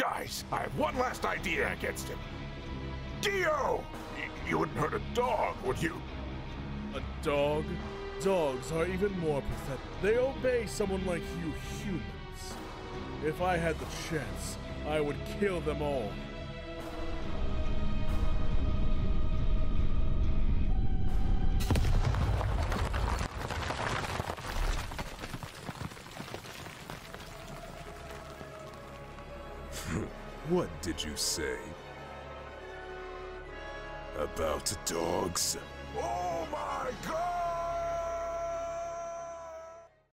Guys, I have one last idea against him. DIO! You wouldn't hurt a dog, would you? A dog? Dogs are even more pathetic. They obey someone like you humans. If I had the chance, I would kill them all. What did you say? About dogs? Oh my God!